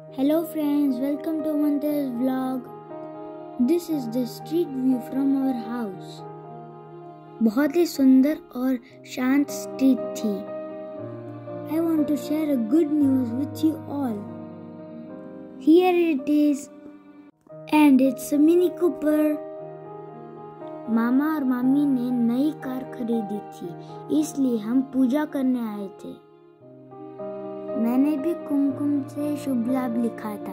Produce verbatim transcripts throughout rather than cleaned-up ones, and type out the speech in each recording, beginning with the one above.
Hello friends, welcome to Mantra's vlog. This is the street view from our house. बहुत ही सुंदर और शांत street थी. I want to share a good news with you all. Here it is, and it's a Mini Cooper. मामा और मामी ने नई car खरीदी थी, इसलिए हम पूजा करने आए थे. मैंने भी कुमकुम से शुभ लाभ लिखा था.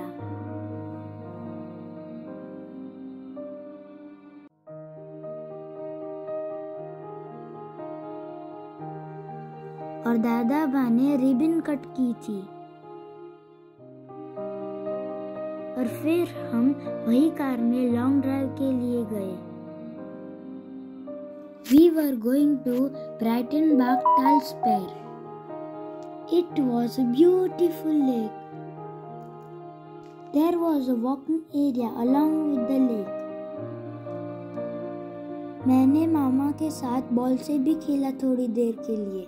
और दादा बा ने रिबन कट की थी. और फिर हम वही कार में लॉन्ग ड्राइव के लिए गए. We were going to Brighton Bach Talsperre. It was a beautiful lake. There was a walking area along with the lake. मैंने मामा के साथ बॉल से भी खेला थोड़ी देर के लिए.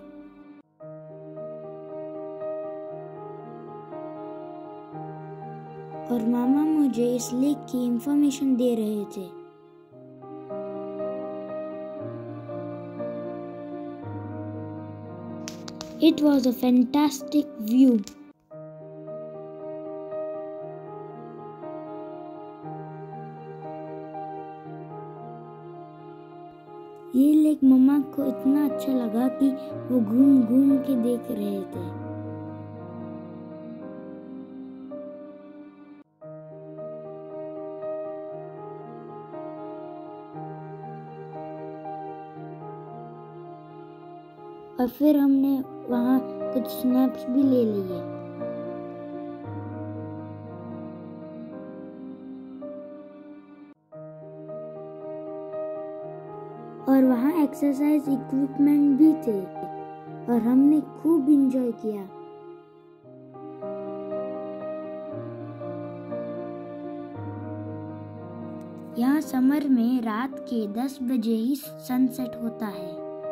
और मामा मुझे इस लेक की इंफॉर्मेशन दे रहे थे. It was a fantastic view. ये लेक मम्मा को इतना अच्छा लगा कि वो घूम घूम के देख रहे थे. और फिर हमने वहाँ कुछ स्नैप्स भी ले लिए. और वहाँ एक्सरसाइज इक्विपमेंट भी थे और हमने खूब एंजॉय किया. यहाँ समर में रात के दस बजे ही सनसेट होता है.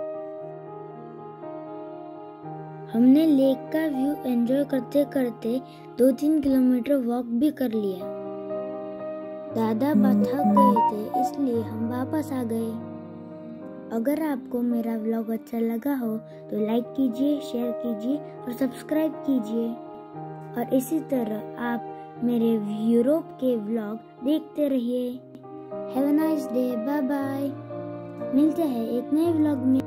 हमने लेक का व्यू एंजॉय करते करते दो तीन किलोमीटर वॉक भी कर लिया. दादा बा थक गए थे, इसलिए हम वापस आ गए. अगर आपको मेरा व्लॉग अच्छा लगा हो तो लाइक कीजिए, शेयर कीजिए और सब्सक्राइब कीजिए. और इसी तरह आप मेरे यूरोप के व्लॉग देखते रहिए. Have a nice day. Bye bye. मिलते हैं एक नए व्लॉग में.